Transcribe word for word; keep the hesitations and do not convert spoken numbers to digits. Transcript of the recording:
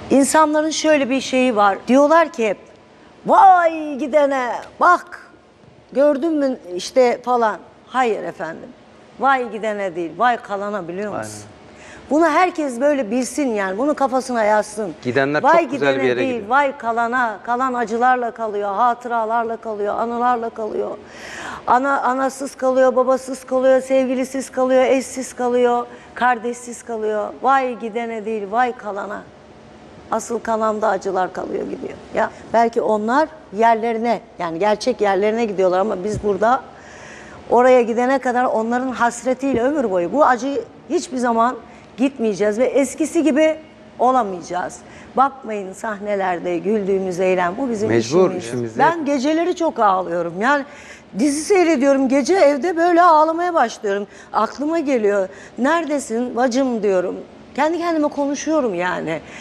İnsanların şöyle bir şeyi var. Diyorlar ki hep, vay gidene bak gördün mü işte falan. Hayır efendim. Vay gidene değil, vay kalana, biliyor musun? Aynen. Bunu herkes böyle bilsin yani. Bunu kafasına yazsın. Gidenler vay çok güzel bir yere değil, gidiyor. Vay kalana. Kalan acılarla kalıyor, hatıralarla kalıyor, anılarla kalıyor. Ana anasız kalıyor, babasız kalıyor, sevgilisiz kalıyor, eşsiz kalıyor, kardeşsiz kalıyor. Vay gidene değil, vay kalana. Asıl kalamda acılar kalıyor gidiyor. Ya belki onlar yerlerine, yani gerçek yerlerine gidiyorlar ama biz burada oraya gidene kadar onların hasretiyle ömür boyu bu acı hiçbir zaman gitmeyeceğiz ve eskisi gibi olamayacağız. Bakmayın sahnelerde güldüğümüz eylem, bu bizim Mecbur işimiz. işimiz. Ben geceleri çok ağlıyorum. Yani dizi seyrediyorum, gece evde böyle ağlamaya başlıyorum. Aklıma geliyor. Neredesin bacım diyorum. Kendi kendime konuşuyorum yani.